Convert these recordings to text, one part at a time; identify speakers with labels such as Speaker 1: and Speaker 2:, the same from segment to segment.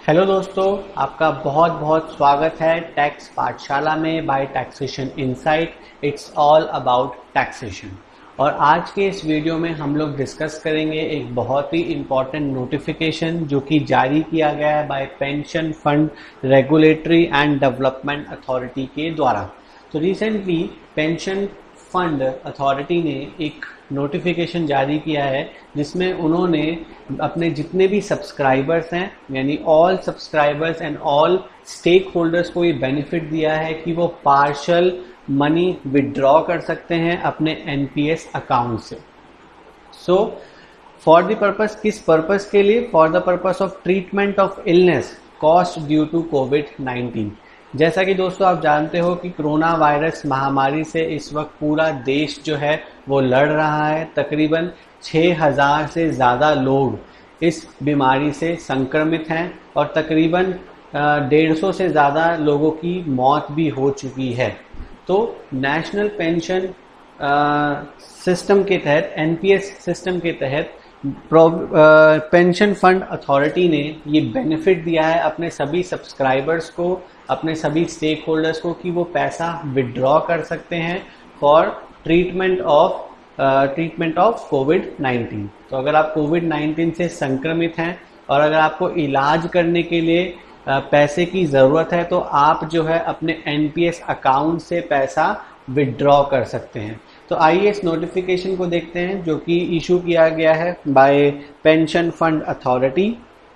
Speaker 1: Hello दोस्तों, आपका बहुत बहुत स्वागत है टैक्स पाठशाला में by taxation insight. It's all about taxation. और आज के इस वीडियो में हम लोग डिस्कस करेंगे एक बहुत ही इम्पॉर्टेंट नोटिफिकेशन जो कि जारी किया गया है by pension fund regulatory and development authority के द्वारा। तो रिसेंटली पेंशन फंड अथॉरिटी ने एक नोटिफिकेशन जारी किया है जिसमें उन्होंने अपने जितने भी सब्सक्राइबर्स हैं यानी all subscribers and all stakeholders को ये बेनिफिट दिया है कि वो पार्शियल मनी विड्रॉ कर सकते हैं अपने एनपीएस अकाउंट से। सो फॉर द पर्पस, किस पर्पस के लिए? For the purpose of treatment of illness cost due to कोविड-19। जैसा कि दोस्तों आप जानते हो कि कोरोना वायरस महामारी से इस वक्त पूरा देश जो है वो लड़ रहा है। तकरीबन 6000 से ज़्यादा लोग इस बीमारी से संक्रमित हैं और तकरीबन 150 से ज़्यादा लोगों की मौत भी हो चुकी है। तो नेशनल पेंशन सिस्टम के तहत, एनपीएस सिस्टम के तहत पेंशन फंड अथॉरिटी ने ये बेनिफिट दिया है अपने सभी सब्सक्राइबर्स को, अपने सभी स्टेक होल्डर्स को कि वो पैसा विड्रॉ कर सकते हैं फॉर ट्रीटमेंट ऑफ कोविड-19। तो अगर आप कोविड-19 से संक्रमित हैं और अगर आपको इलाज करने के लिए पैसे की ज़रूरत है तो आप जो है अपने एनपीएस अकाउंट से पैसा विड्रॉ कर सकते हैं। तो आइए इस नोटिफिकेशन को देखते हैं जो कि इशू किया गया है बाय पेंशन फंड अथॉरिटी।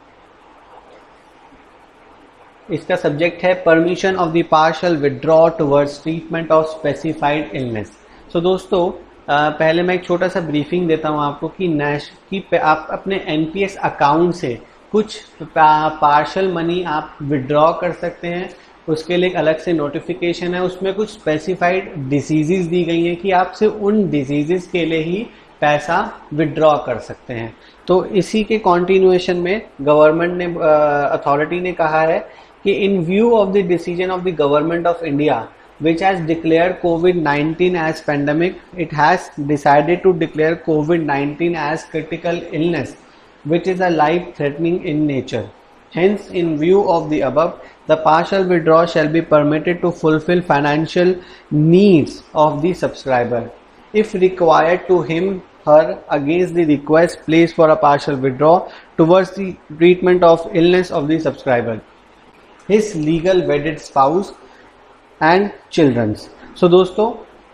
Speaker 1: इसका सब्जेक्ट है permission of the partial withdraw towards treatment of specified illness. So दोस्तों पहले मैं एक छोटा सा ब्रीफिंग देता हूं आपको कि आप अपने एनपीएस अकाउंट से कुछ पार्शियल मनी आप विड्रॉ कर सकते हैं। उसके लिए एक अलग से नोटिफिकेशन है, उसमें कुछ स्पेसिफाइड डिसीजेस दी गई हैं कि आप सिर्फ उन डिसीजेस के लिए ही पैसा विड्रॉ कर सकते हैं। तो इसी के कॉन्टिन्यूएशन में गवर्नमेंट ने अथॉरिटी ने कहा है कि in view of the decision of the government of India which has declared COVID-19 as pandemic, it has decided to declare COVID-19 as critical illness which is a life-threatening in nature. Hence, in view of the above, the partial withdrawal shall be permitted to fulfill financial needs of the subscriber if required to him/her against the request placed for a partial withdrawal towards the treatment of illness of the subscriber, his legal wedded spouse and childrens. So दोस्तों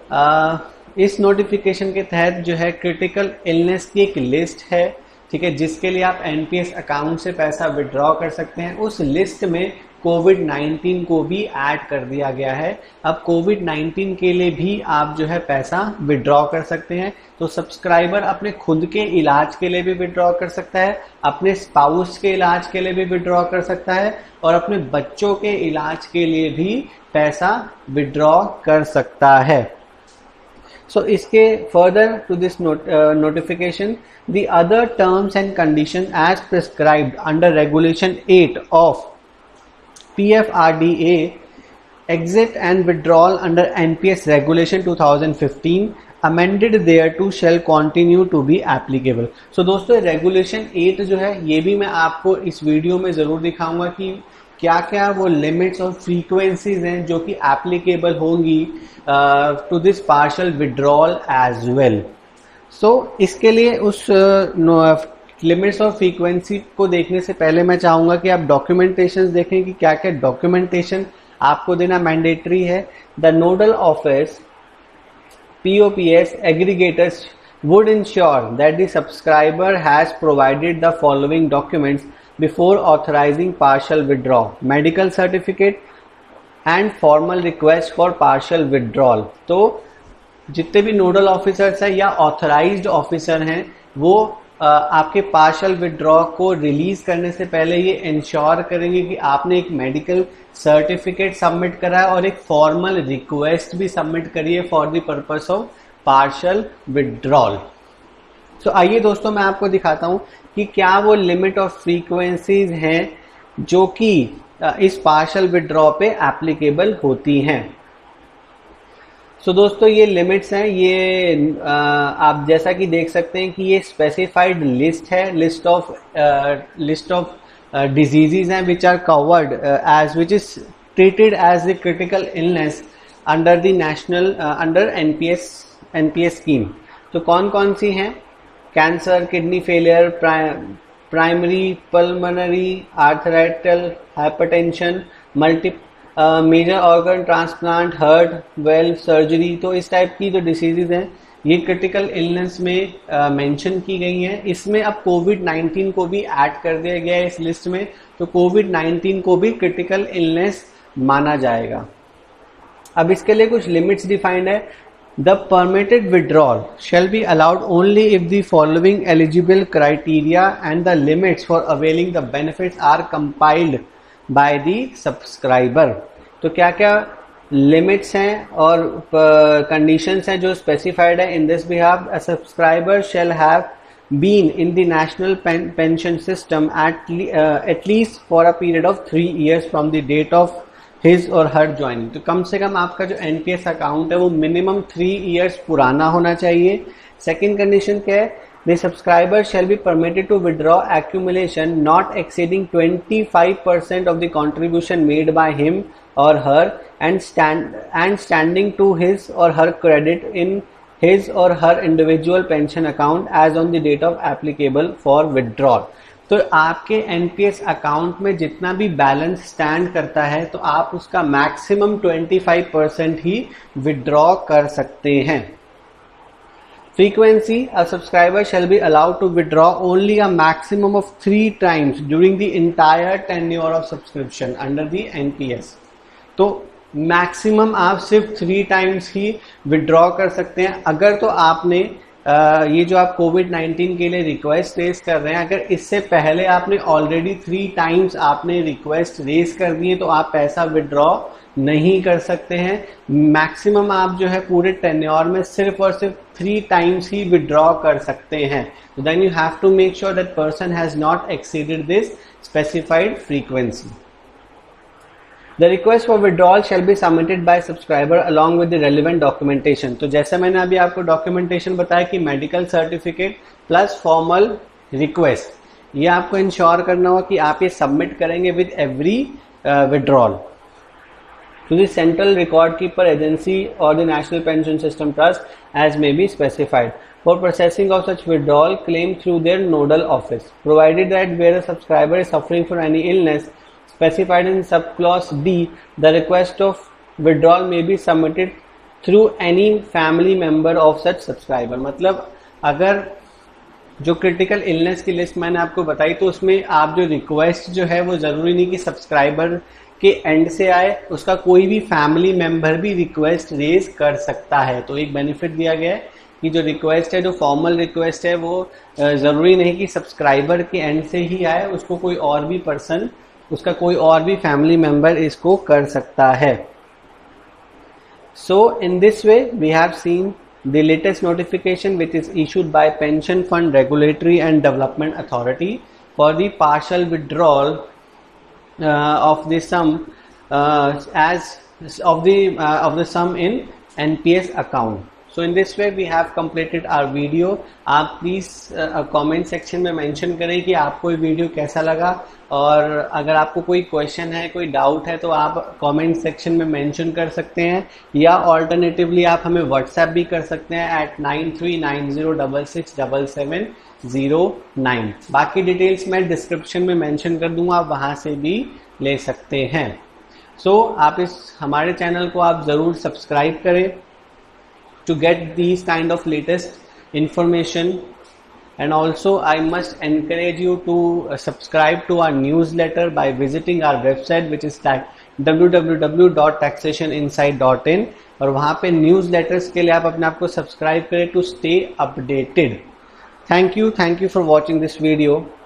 Speaker 1: इस notification के तहत जो है critical illness की एक list है, ठीक है, जिसके लिए आप एनपीएस अकाउंट से पैसा विड्रॉ कर सकते हैं। उस लिस्ट में कोविड-19 को भी ऐड कर दिया गया है। अब कोविड-19 के लिए भी आप जो है पैसा विड्रॉ कर सकते हैं। तो सब्सक्राइबर अपने खुद के इलाज के लिए भी विड्रॉ कर सकता है, अपने स्पाउस के इलाज के लिए भी विड्रॉ कर सकता है और अपने बच्चों के इलाज के लिए भी पैसा विड्रॉ कर सकता है। सो इसके further to this notification, the other terms and condition as prescribed under regulation 8 of PFRDA exit and withdrawal under NPS regulation 2015 amended thereto shall continue to be applicable। So दोस्तों regulation 8 जो है ये भी मैं आपको इस video में जरूर दिखाऊंगा कि क्या क्या वो लिमिट्स और फ्रीक्वेंसीज हैं जो कि एप्लीकेबल होंगी to this partial withdrawal as well. So इसके लिए उस लिमिट्स और फ्रीक्वेंसी को देखने से पहले मैं चाहूंगा कि आप डॉक्यूमेंटेशन देखें कि क्या क्या डॉक्यूमेंटेशन आपको देना मैंडेटरी है। The nodal office POPS aggregators would ensure that the subscriber has provided the following documents before authorizing partial withdrawal: medical certificate and formal request for partial withdrawal। तो जितने भी नोडल ऑफिसर्स हैं या authorised officer हैं वो आपके partial withdraw को release करने से पहले ये इंश्योर करेंगे कि आपने एक मेडिकल सर्टिफिकेट सबमिट करा है और एक फॉर्मल रिक्वेस्ट भी सबमिट करी है for the purpose of partial withdrawal. तो आइए दोस्तों मैं आपको दिखाता हूं कि क्या वो लिमिट और फ्रीक्वेंसीज हैं जो कि इस पार्शियल विड्रॉ पे एप्लीकेबल होती हैं। सो दोस्तों ये लिमिट्स हैं, ये आप जैसा कि देख सकते हैं कि ये स्पेसिफाइड लिस्ट है, लिस्ट ऑफ diseases हैं which are covered as which is treated as the critical illness under the national under NPS scheme. तो कौन कौन सी हैं? Cancer, kidney failure, primary pulmonary arterial hypertension, multi major organ transplant, heart valve surgery. तो इस type की जो diseases हैं ये क्रिटिकल इलनेस में मेंशन की गई हैं. इसमें अब कोविड-19 को भी ऐड कर दिया गया है इस लिस्ट में. तो कोविड-19 को भी क्रिटिकल इलनेस माना जाएगा. अब इसके लिए कुछ लिमिट्स डिफाइंड है. The permitted withdrawal shall be allowed only if the following eligible criteria and the limits for availing the benefits are compiled by the subscriber. तो क्या क्या लिमिट्स हैं और कंडीशंस हैं जो स्पेसिफाइड है. In this behalf a subscriber shall have been in the national pension system at least for a period of 3 years from the date of his or her joining. तो कम से कम आपका जो NPS account है वो minimum 3 years पुराना होना चाहिए. Second condition क्या है? The subscriber shall be permitted to withdraw accumulation not exceeding 25% of the contribution made by him or her and standing to his or her credit in his or her individual pension account as on the date of applicable for withdrawal. तो आपके NPS account में जितना भी balance stand करता है तो आप उसका मैक्सिमम 25% ही विड्रॉ कर सकते हैं. Frequency: a subscriber shall be allowed to withdraw only a maximum of 3 times during the entire tenure of subscription under the NPS. तो मैक्सिमम आप सिर्फ 3 टाइम्स ही विड्रॉ कर सकते हैं. अगर तो आपने ये जो आप कोविड-19 के लिए रिक्वेस्ट रेज कर रहे हैं, अगर इससे पहले आपने ऑलरेडी 3 टाइम्स आपने रिक्वेस्ट रेज कर दी है तो आप पैसा विड्रॉ नहीं कर सकते हैं. मैक्सिमम आप जो है पूरे टेन्योर में सिर्फ और सिर्फ 3 टाइम्स ही विड्रॉ कर सकते हैं. So then you have to make sure that person has not exceeded this specified frequency. The request for withdrawal shall be submitted by subscriber along with the relevant documentation. तो जैसे मैंने अभी आपको documentation बताया कि medical certificate plus formal request, ये आपको ensure करना होगा कि आप ये सबमिट करेंगे with every withdrawal to the central record keeper agency or the national pension system trust as may be specified for processing of such withdrawal claim through their nodal office, provided that where a subscriber is suffering from any illness specified in subclause D, the request of withdrawal may be submitted through any family member of such subscriber. मतलब अगर जो critical illness की list मैंने आपको बताई तो उसमें आप जो रिक्वेस्ट जो है वो जरूरी नहीं कि सब्सक्राइबर के एंड से आए, उसका कोई भी फैमिली मेंबर भी रिक्वेस्ट रेज कर सकता है. तो एक बेनिफिट दिया गया है कि जो रिक्वेस्ट है, जो फॉर्मल रिक्वेस्ट है, वो जरूरी नहीं कि सब्सक्राइबर के एंड से ही आए, उसको कोई और भी पर्सन, उसका कोई और भी फैमिली मेंबर इसको कर सकता है. So in this way we have seen the latest notification which is issued by Pension Fund Regulatory and Development Authority for the partial withdrawal of the sum of the sum in NPS account. So in this way we have completed our video. आप please comment section में mention करें कि आपको ये video कैसा लगा, और अगर आपको कोई क्वेश्चन है, कोई डाउट है तो आप कमेंट सेक्शन में मेंशन कर सकते हैं, या ऑल्टरनेटिवली आप हमें व्हाट्सएप भी कर सकते हैं at 9390667709. बाकी डिटेल्स मैं डिस्क्रिप्शन में मेंशन कर दूंगा, आप वहां से भी ले सकते हैं. सो आप इस हमारे चैनल को आप जरूर सब्सक्राइब करें to get these kind of latest information, and also I must encourage you to subscribe to our newsletter by visiting our website which is www.taxationinsight.in, और वहां पे न्यूज़लेटर्स के लिए आप अपने आप को सब्सक्राइब करें to stay updated. Thank you for watching this video.